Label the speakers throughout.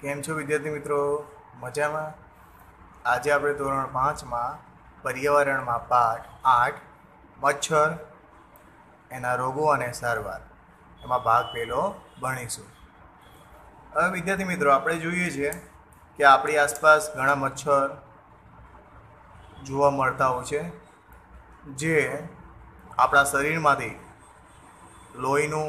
Speaker 1: કેમ છો વિદ્યાર્થી મિત્રો? મજામાં? આજે આપણે ધોરણ 5માં પર્યાવરણમાં પાઠ 8 મચ્છર એના રોગો અને સારવાર એમાં ભાગ પહેલો ભણીશું. હવે વિદ્યાર્થી મિત્રો, આપણે જોઈએ છીએ કે આપણી આસપાસ ઘણા મચ્છર જોવા મળતા હોય છે જે આપણા શરીરમાંથી લોહીનું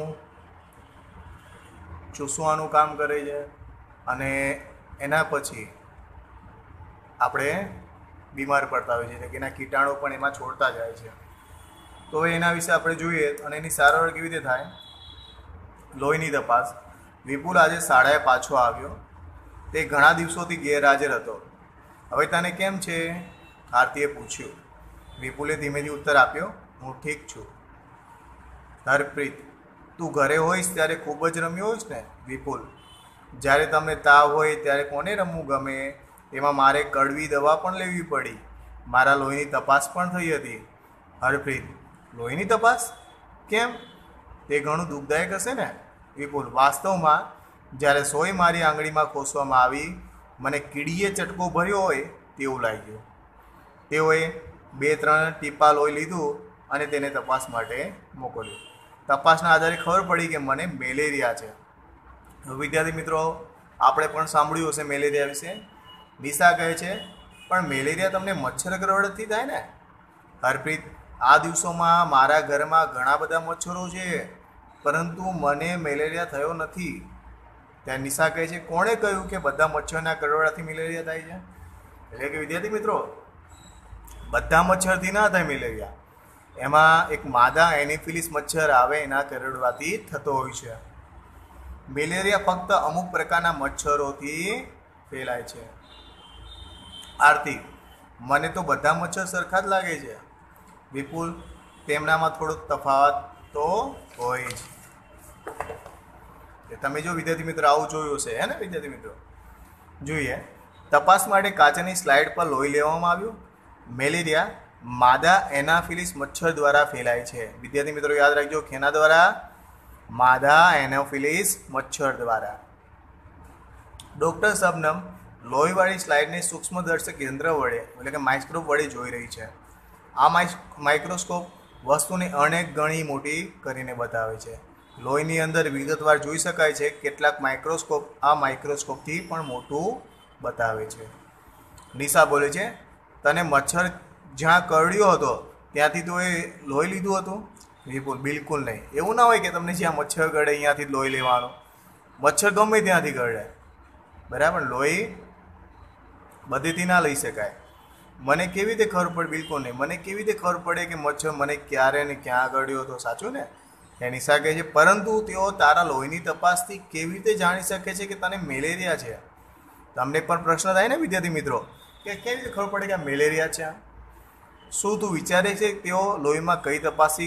Speaker 1: ચૂસવાનું કામ કરે છે અને એના પછી આપણે બીમાર પડતા હોઈએ છીએ કે એના કીટાણુ પણ એમાં છોડતા જાય છે. તો એના વિશે આપણે જોઈએ અને એની સારવાર કેવી રીતે થાય. લોહીની તપાસ. વિપુલ આજે શાળાએ પાછો આવ્યો. તે ઘણા દિવસોથી ગેરહાજર હતો. હવે તને કેમ છે? આરતીએ પૂછ્યું. વિપુલે ધીમેથી ઉત્તર આપ્યો, હું ઠીક છું. હરપ્રીત, તું ઘરે હોઈશ ત્યારે ખૂબ જ રમ્યો હોઈશ ને? વિપુલ, જ્યારે તમને તાવ હોય ત્યારે કોને રમવું ગમે? એમાં મારે કડવી દવા પણ લેવી પડી. મારા લોહીની તપાસ પણ થઈ હતી. હરપ્રીત, લોહીની તપાસ? કેમ? તે ઘણું દુઃખદાયક હશે ને? વિપુલ, વાસ્તવમાં જ્યારે સોય મારી આંગળીમાં ખોસવામાં આવી, મને કીડીએ ચટકો ભર્યો હોય તેવું લાગ્યું. તેઓએ 2-3 ટીપા લોહી લીધું અને તેને તપાસ માટે મોકલ્યું. તપાસના આધારે ખબર પડી કે મને મેલેરિયા છે. વિદ્યાર્થી મિત્રો, આપણે પણ સાંભળ્યું હશે મેલેરિયા વિશે. નિશા કહે છે, પણ મેલેરિયા તમને મચ્છર કરડવાથી થાય ને? હરપ્રીત, આ દિવસોમાં મારા ઘરમાં ઘણા બધા મચ્છરો છે, પરંતુ મને મેલેરિયા થયો નથી. ત્યાં નિશા કહે છે, કોણે કહ્યું કે બધા મચ્છરના કરડવાથી મેલેરિયા થાય છે? એટલે કે વિદ્યાર્થી મિત્રો, બધા મચ્છરથી ના થાય મેલેરિયા. એમાં એક માદા એનોફિલિસ મચ્છર આવે એના કરડવાથી થતો હોય છે. મેલેરિયા ફક્ત અમુક પ્રકારના મચ્છરોથી ફેલાય છે. આરતી, મને તો બધા મચ્છર સરખા જ લાગે છે. વિપુલ, તેમનામાં થોડો તફાવત તો હોય જ. તમે જો વિદ્યાર્થી મિત્રો આવું જોયું હશે, હે ને વિદ્યાર્થી મિત્રો? જોઈએ. તપાસ માટે કાચની સ્લાઇડ પર લોહી લેવામાં આવ્યું. મેલેરિયા માદા એનાફિલિસ મચ્છર દ્વારા ફેલાય છે. વિદ્યાર્થી મિત્રો યાદ રાખજો, કેના દ્વારા? માદા એનાફિલિસ મચ્છર દ્વારા. ડૉક્ટર શબનમ લોહીવાળી સ્લાઇડને સૂક્ષ્મદર્શક યંત્ર વડે એટલે કે માઇક્રોસ્કોપ વડે જોઈ રહી છે. આ માઇક્રોસ્કોપ વસ્તુને અનેક ગણી મોટી કરીને બતાવે છે. લોહીની અંદર વિગતવાર જોઈ શકાય છે. કેટલાક માઇક્રોસ્કોપ આ માઇક્રોસ્કોપથી પણ મોટું બતાવે છે. નિશા બોલે છે, તને મચ્છર જ્યાં કરડ્યો હતો ત્યાંથી તો એ લોહી લીધું હતું? વિપુલ, બિલકુલ નહીં. એવું ના હોય કે તમને જ્યાં મચ્છર કરડે અહીંયાથી લોહી લેવાનું. મચ્છર ગમે ત્યાંથી કરડે, બરાબર? લોહી બધેથી ના લઈ શકાય. મને કેવી રીતે ખબર પડે? બિલકુલ નહીં. મને કેવી રીતે ખબર પડે કે મચ્છર મને ક્યારે ને ક્યાં કરડ્યો હતો? સાચું ને? એ નિશા કહે છે, પરંતુ તેઓ તારા લોહીની તપાસથી કેવી રીતે જાણી શકે છે કે તને મેલેરિયા છે? તમને પણ પ્રશ્ન થાય ને વિદ્યાર્થી મિત્રો, કે કેવી રીતે ખબર પડે કે આ મેલેરિયા છે? શું તું વિચારે છે તેઓ લોહીમાં કઈ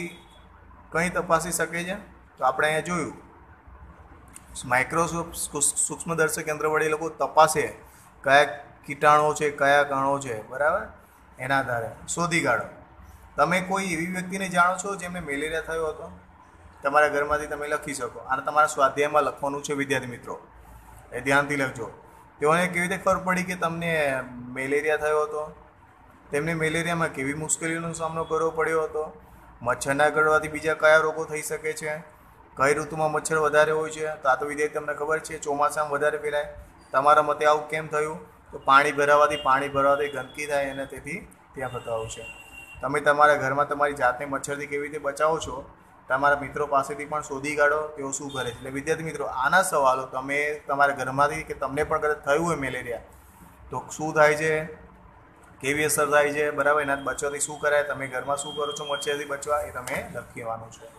Speaker 1: તપાસી શકે છે? તો આપણે અહીંયા જોયું, માઇક્રોસ્કોપ સૂક્ષ્મદર્શક યંત્ર વડે એ લોકો તપાસે કયા કીટાણુઓ છે, કયા કણો છે, બરાબર? એના આધારે શોધી કાઢો. તમે કોઈ એવી વ્યક્તિને જાણો છો જેમને મેલેરિયા થયો હતો? તમારા ઘરમાંથી તમે લખી શકો. અને તમારા સ્વાધ્યાયમાં લખવાનું છે વિદ્યાર્થી મિત્રો, એ ધ્યાનથી લખજો. તેઓને કેવી રીતે ખબર પડી કે તમને મેલેરિયા થયો હતો? તેમને મેલેરિયામાં કેવી મુશ્કેલીઓનો સામનો કરવો પડ્યો હતો? મચ્છરના કરડવાથી બીજા કયા રોગો થઈ શકે છે? કઈ ઋતુમાં મચ્છર વધારે હોય છે? તો આ તો વિદ્યાર્થી તમને ખબર છે, ચોમાસામાં વધારે ફેલાય. તમારા મતે આવું કેમ થયું? તો પાણી ભરાવાથી ગંદકી થાય અને તેથી ત્યાં થતા હોય છે. તમે તમારા ઘરમાં તમારી જાતને મચ્છરથી કેવી રીતે બચાવો છો? તમારા મિત્રો પાસેથી પણ શોધી કાઢો તેઓ શું કરે છે. એટલે વિદ્યાર્થી મિત્રો, આના સવાલો તમે તમારા ઘરમાંથી કે તમને પણ કદાચ થયું હોય મેલેરિયા, તો શું થાય છે, કેવી અસર થાય છે, બરાબર? એના બચવાથી શું કરાય, તમે ઘરમાં શું કરો છો મચ્છરથી બચવા, એ તમે લખવાનું છે.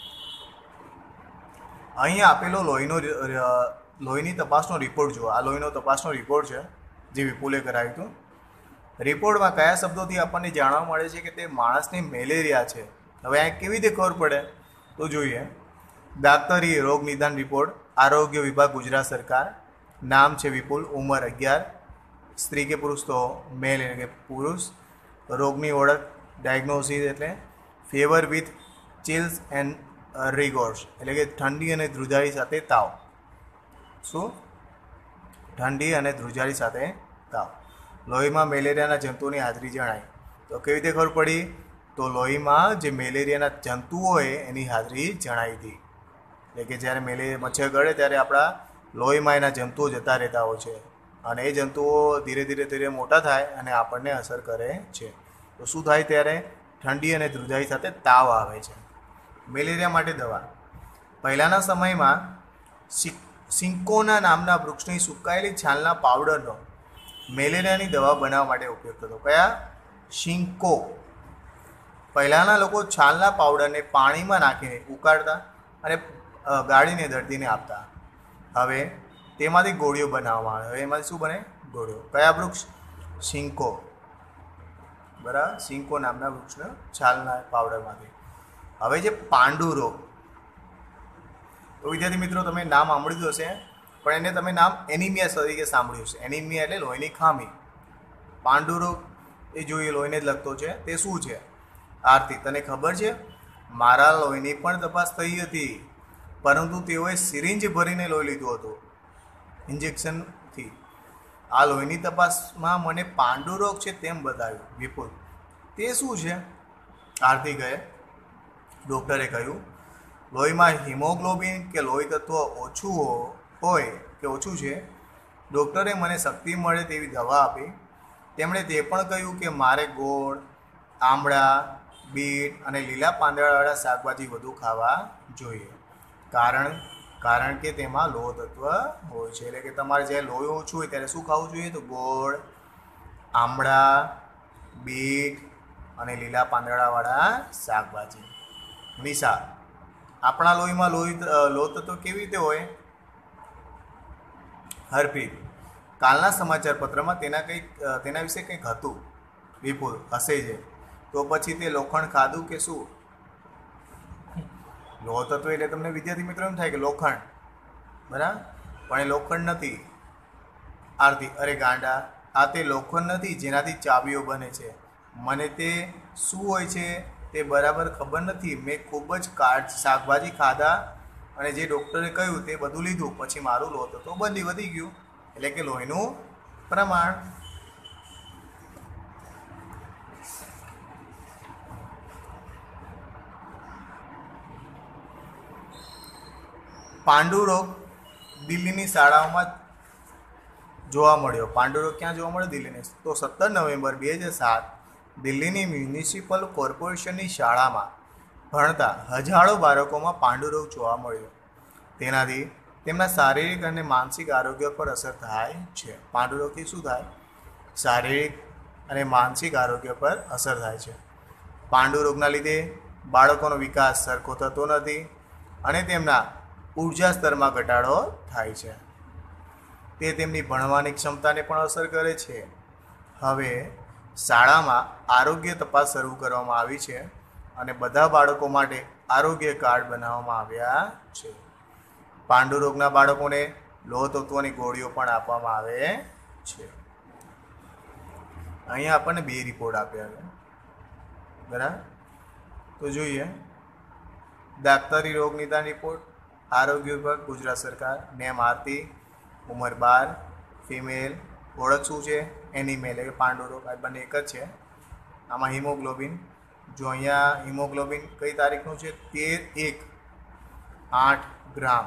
Speaker 1: અહીંયા આપેલો લોહીની તપાસનો રિપોર્ટ જુઓ. આ લોહીનો તપાસનો રિપોર્ટ છે જે વિપુલે કરાવ્યું હતું. રિપોર્ટમાં કયા શબ્દોથી આપણને જાણવા મળે છે કે તે માણસને મેલેરિયા છે? હવે આ કેવી રીતે ખબર પડે? તો જોઈએ. દાક્તરી રોગ નિદાન રિપોર્ટ, આરોગ્ય વિભાગ, ગુજરાત સરકાર. નામ છે વિપુલ, ઉંમર 11, સ્ત્રી કે પુરુષ? તો મેલ એટલે કે પુરુષ. રોગની ઓળખ, ડાયગ્નોસિસ એટલે fever with chills and rigors એટલે કે ઠંડી અને ધ્રુજારી સાથે તાવ. શું? ઠંડી અને ધ્રુજારી સાથે તાવ. લોહીમાં મેલેરિયાના જંતુઓની હાજરી જણાય. તો કેવી રીતે ખબર પડી? તો લોહીમાં જે મેલેરિયાના જંતુઓ હોય એની હાજરી જણાવી હતી. એટલે કે જ્યારે મચ્છર કરડે ત્યારે આપણા લોહીમાં એના જંતુઓ જતા રહેતા હોય છે અને એ જંતુઓ ધીરે ધીરે મોટા થાય અને આપણને અસર કરે છે. તો શું થાય ત્યારે? ઠંડી અને ધ્રુજારી સાથે તાવ આવે છે. મેલેરિયા માટે દવા. પહેલાંના સમયમાં સિંકોના નામના વૃક્ષની સુકાયેલી છાલના પાવડરનો મેલેરિયાની દવા બનાવવા માટે ઉપયોગ થતો. કયા? શિંકો. પહેલાંના લોકો છાલના પાવડરને પાણીમાં નાખીને ઉકાળતા અને ગાળીને દર્દીને આપતા. હવે તેમાંથી ગોળીઓ બનાવવામાં આવે. હવે એમાંથી શું બને? ગોળીઓ. કયા વૃક્ષ? શિંકો. બરાબર, શિંકો નામના વૃક્ષના છાલના પાવડરમાંથી. હવે જે પાંડુ રોગ, તો વિદ્યાર્થી મિત્રો તમે નામ સાંભળ્યું હશે, પણ એને તમે નામ એનિમિયા તરીકે સાંભળ્યું છે. એનિમિયા એટલે લોહીની ખામી. પાંડુ રોગ એ જોઈએ લોહીને જ લગતો છે. તે શું છે? આરતી, તને ખબર છે? મારા લોહીની પણ તપાસ થઈ હતી, પરંતુ તેઓએ સિરિંજ ભરીને લોહી લીધું હતું ઇન્જેક્શનથી. આ લોહીની તપાસમાં મને પાંડુ રોગ છે તેમ બતાવ્યું. વિપુલ, તે શું છે? આરતી કહે, ડૉક્ટરે કહ્યું, લોહીમાં હિમોગ્લોબિન કે લોહી તત્વ ઓછું છે. ડૉક્ટરે મને શક્તિ મળે તેવી દવા આપી. તેમણે તે પણ કહ્યું કે મારે ગોળ, આમળા, બીટ અને લીલા પાંદડાવાળા શાકભાજી વધુ ખાવા જોઈએ, કારણ કે તેમાં લોહ તત્વ હોય છે. એટલે કે તમારે જ્યારે લોહી ઓછું હોય ત્યારે શું ખાવું જોઈએ? તો ગોળ, આમળા, બીટ અને લીલા પાંદડાવાળા શાકભાજી. નિશા, આપણા લોહીમાં લોહ તત્વ કેવી રીતે હોય? હરપ્રીત, કાલના સમાચાર પત્રમાં તેના વિશે કંઈક હતું. વિપુલ, હશે છે. તો પછી તે લોખંડ ખાધું કે શું? લોહ તત્વ એટલે તમને વિદ્યાર્થી મિત્રો એમ થાય કે લોખંડ, બરાબર, પણ એ લોખંડ નથી. આરતી, અરે ગાંડા, આ તે લોખંડ નથી જેનાથી ચાવીઓ બને છે. મને તે શું હોય છે તે બરાબર ખબર નથી. મેં ખૂબ જ શાકભાજી ખાધા અને જે ડૉક્ટરે કહ્યું તે બધું લીધું, પછી મારું લોહ તત્વ વધી ગયું, એટલે કે લોહીનું પ્રમાણ. પાંડુ રોગ દિલ્હીની શાળાઓમાં જોવા મળ્યો. પાંડુ રોગ ક્યાં જોવા મળ્યો? દિલ્હીની. તો 17 નવેમ્બર 2007 દિલ્હીની મ્યુનિસિપલ કોર્પોરેશનની શાળામાં ભણતા હજારો બાળકોમાં પાંડુ રોગ જોવા મળ્યો. તેનાથી તેમના શારીરિક અને માનસિક આરોગ્ય પર અસર થાય છે. પાંડુ રોગથી શું થાય? શારીરિક અને માનસિક આરોગ્ય પર અસર થાય છે. પાંડુ રોગના લીધે બાળકોનો વિકાસ સરખો થતો નથી અને તેમના ઉર્જા સ્તરમાં ઘટાડો થાય છે. તે તેમની ભણવાની ક્ષમતાને પણ અસર કરે છે. હવે શાળામાં આરોગ્ય તપાસ શરૂ કરવામાં આવી છે અને બધા બાળકો માટે આરોગ્ય કાર્ડ બનાવવામાં આવ્યા છે. પાંડુ રોગના બાળકોને લોહ તત્વોની ગોળીઓ પણ આપવામાં આવે છે. અહીંયા આપણને 2 રિપોર્ટ આપ્યા છે, બરાબર. તો જોઈએ. દાક્તરી રોગ નિદાન રિપોર્ટ, આરોગ્ય વિભાગ, ગુજરાત સરકાર. નેમ આરતી, ઉંમર 12, ફિમેલ. ઓળખ શું છે? એનિમિયા એટલે કે પાંડુ રોગ. આ બંને એક જ છે. આમાં હિમોગ્લોબિન, જો અહીંયા હિમોગ્લોબિન કઈ તારીખનું છે? 13/1 8 ગ્રામ.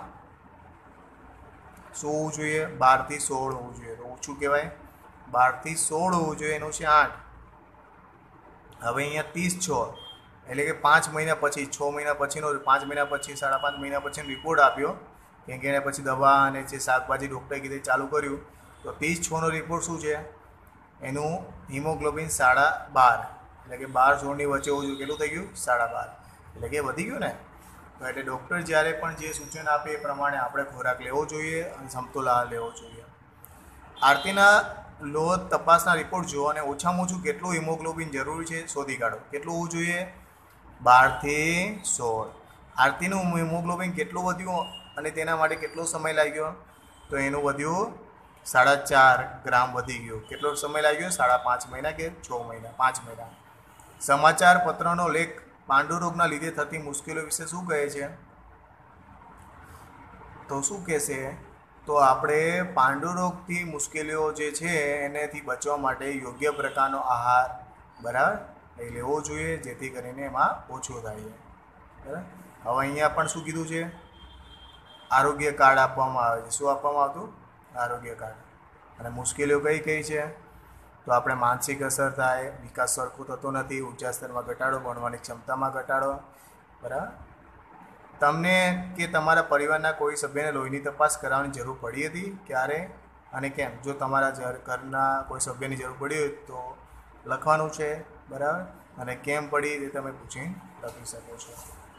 Speaker 1: શું હોવું જોઈએ? 12 થી 16 હોવું જોઈએ. તો ઓછું કહેવાય. 12 થી 16 હોવું જોઈએ, એનું છે 8. હવે અહીંયા 30/6 એટલે કે 5 મહિના પછી, 6 મહિના પછીનો, 5 મહિના પછી, 5.5 મહિના પછીનો રિપોર્ટ આપ્યો. કેમ કે એને પછી દવા અને જે શાકભાજી ડૉક્ટરે કીધે ચાલુ કર્યું. તો 30/6નો રિપોર્ટ શું છે? એનું હિમોગ્લોબિન 12.5, એટલે કે 12-16ની વચ્ચે હોવું જોઈએ. કેટલું થઈ ગયું? 12.5, એટલે કે વધી ગયું ને. તો એટલે ડૉક્ટર જ્યારે પણ જે સૂચન આપે એ પ્રમાણે આપણે ખોરાક લેવો જોઈએ અને સમતોલ આહાર લેવો જોઈએ. આરતીના લોહ તપાસના રિપોર્ટ જુઓ અને ઓછામાં ઓછું કેટલું હિમોગ્લોબિન જરૂરી છે શોધી કાઢો. કેટલું હોવું જોઈએ? 12 થી 16. આરતીનું હિમોગ્લોબિન કેટલું વધ્યું અને તેના માટે કેટલો સમય લાગ્યો? તો એનું વધ્યું 4.5 ગ્રામ વધી ગયું. કેટલો સમય લાગ્યો? 5.5 મહિના કે 6 મહિના? 5 મહિના. સમાચાર પત્રનો લેખ પાંડુ રોગના લીધે થતી મુશ્કેલીઓ વિશે શું કહે છે? તો શું કહેશે? તો આપણે પાંડુરોગથી મુશ્કેલીઓ જે છે એનેથી બચવા માટે યોગ્ય પ્રકારનો આહાર બરાબર એ લેવો જોઈએ, જેથી કરીને એમાં ઓછો થાય છે બરાબર. હવે અહીંયા પણ શું કીધું છે, આરોગ્ય કાર્ડ આપવામાં આવે છે. શું આપવામાં આવતું? આરોગ્ય કાર્ડ. અને મુશ્કેલીઓ કઈ કઈ છે? તો આપણે માનસિક અસર થાય, વિકાસ સરખો થતો નથી, ઊંચા સ્તરમાં ઘટાડો, ભણવાની ક્ષમતામાં ઘટાડો બરાબર. તમને કે તમારા પરિવારના કોઈ સભ્યને લોહીની તપાસ કરાવવાની જરૂર પડી હતી ક્યારે અને કેમ? જો તમારા ઘરના કોઈ સભ્યની જરૂર પડી હોય તો લખવાનું છે બરાબર, અને કેમ પડી એ તમે પૂછીને લખી શકો છો.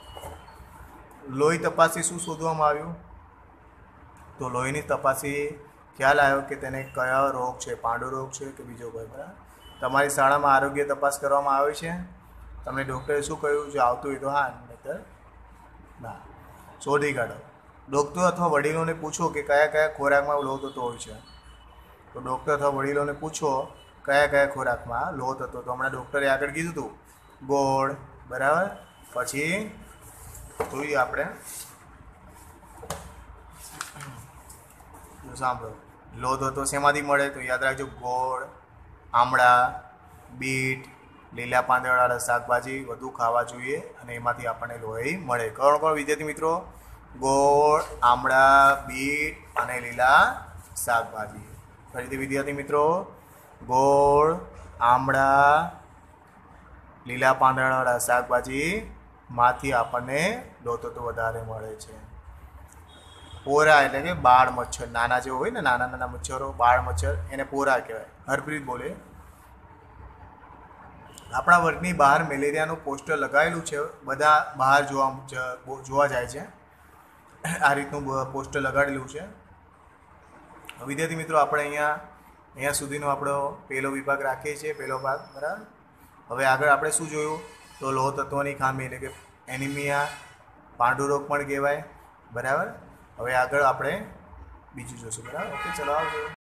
Speaker 1: લોહી તપાસથી શું શોધવામાં આવ્યું? તો લોહીની તપાસથી ખ્યાલ આવ્યો કે તેને કયો રોગ છે, પાંડુ રોગ છે કે બીજો કોઈ બરાબર. તમારી શાળામાં આરોગ્ય તપાસ કરવામાં આવે છે? તમને ડૉક્ટરે શું કહ્યું? જો આવતું હોય તો હા, નહીંતર ના. શોધી કાઢો. ડૉક્ટર અથવા વડીલોને પૂછો કે કયા કયા ખોરાકમાં લોહ તત્વો હોય છે. તો ડૉક્ટર અથવા વડીલોને પૂછો કયા કયા ખોરાકમાં લોહ તત્વો. તો હમણાં ડૉક્ટરે આગળ કીધું હતું ગોળ બરાબર. પછી જોઈએ આપણે સાંભળો, લોહ તત્વો શેમાંથી મળે? તો યાદ રાખજો, ગોળ, આમળા, બીટ, લીલા પાંદડાવાળા શાકભાજી વધુ ખાવા જોઈએ અને એમાંથી આપણને લોહી મળે. કોણ કોણ વિદ્યાર્થી મિત્રો? ગોળ, આમળા, બીટ અને લીલા શાકભાજી. ફરીથી વિદ્યાર્થી મિત્રો, ગોળ, આમળા, લીલા પાંદડાવાળા શાકભાજીમાંથી આપણને લોહ તત્વો વધારે મળે છે. પોરા એટલે કે બાળ મચ્છર, નાના જેવો હોય ને, નાના નાના મચ્છરો, બાળ મચ્છર, એને પોરા કહેવાય. હરપ્રીત બોલે. આપણા વર્ગની બહાર મેલેરિયાનું પોસ્ટર લગાવેલું છે, બધા બહાર જોવા જાય છે. આ રીતનું પોસ્ટર લગાડેલું છે. વિદ્યાર્થી મિત્રો, આપણે અહીંયા સુધીનો આપણો પહેલો વિભાગ રાખીએ છીએ, પહેલો ભાગ બરાબર. હવે આગળ આપણે શું જોયું? તો લોહ તત્વોની ખામી એટલે કે એનિમિયા, પાંડુ રોગ પણ કહેવાય બરાબર. હવે આગળ આપણે બીજું જોશું બરાબર. ઓકે, ચલો આવજો.